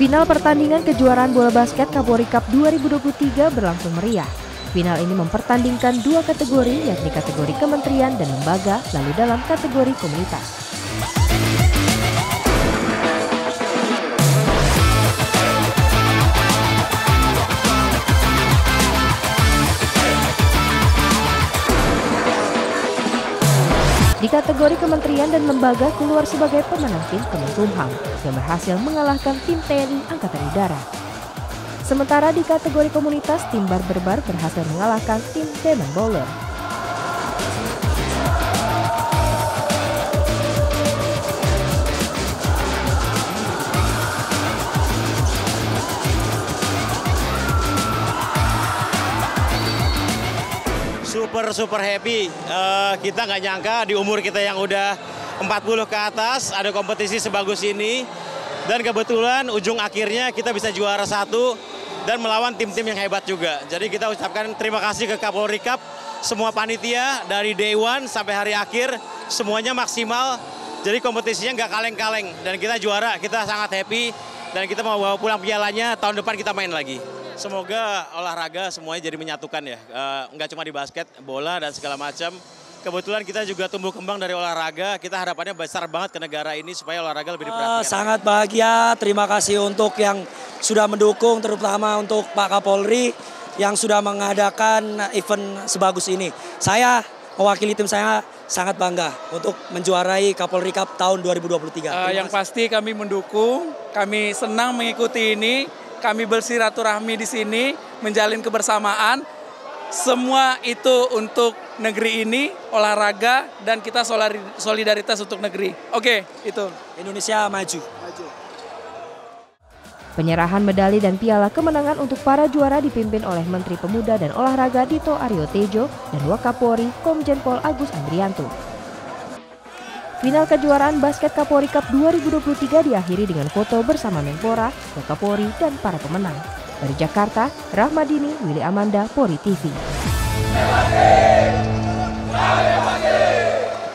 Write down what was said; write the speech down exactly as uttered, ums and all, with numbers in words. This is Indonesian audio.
Final pertandingan kejuaraan bola basket Kapolri Cup dua ribu dua puluh tiga berlangsung meriah. Final ini mempertandingkan dua kategori, yakni kategori kementerian dan lembaga, lalu dalam kategori komunitas. Di kategori kementerian dan lembaga keluar sebagai pemenang tim Kemenkumham yang berhasil mengalahkan tim T N I Angkatan Udara. Sementara di kategori komunitas, tim Barberbar berhasil mengalahkan tim Demon Bowler. Super super happy, uh, kita nggak nyangka di umur kita yang udah empat puluh ke atas ada kompetisi sebagus ini, dan kebetulan ujung akhirnya kita bisa juara satu dan melawan tim-tim yang hebat juga. Jadi kita ucapkan terima kasih ke Kapolri Cup, semua panitia dari day one sampai hari akhir semuanya maksimal, jadi kompetisinya nggak kaleng-kaleng dan kita juara, kita sangat happy dan kita mau bawa pulang pialanya, tahun depan kita main lagi. Semoga olahraga semuanya jadi menyatukan ya, e, nggak cuma di basket, bola dan segala macam. Kebetulan kita juga tumbuh kembang dari olahraga, kita harapannya besar banget ke negara ini supaya olahraga lebih diperhatikan. Uh, sangat bahagia, terima kasih untuk yang sudah mendukung, terutama untuk Pak Kapolri yang sudah mengadakan event sebagus ini. Saya mewakili tim saya sangat bangga untuk menjuarai Kapolri Cup tahun dua ribu dua puluh tiga. Uh, yang pasti kami mendukung, kami senang mengikuti ini. Kami bersiraturahmi di sini, menjalin kebersamaan. Semua itu untuk negeri ini, olahraga, dan kita solidaritas untuk negeri. Oke, itu. Indonesia maju. maju. Penyerahan medali dan piala kemenangan untuk para juara dipimpin oleh Menteri Pemuda dan Olahraga Dito Aryo Tejo dan Wakapolri Komjen Pol Agus Andrianto. Final kejuaraan basket Kapolri Cup dua ribu dua puluh tiga diakhiri dengan foto bersama Menpora, Wakapolri, dan para pemenang. Dari Jakarta, Rahmadini, Willy Amanda, Polri T V.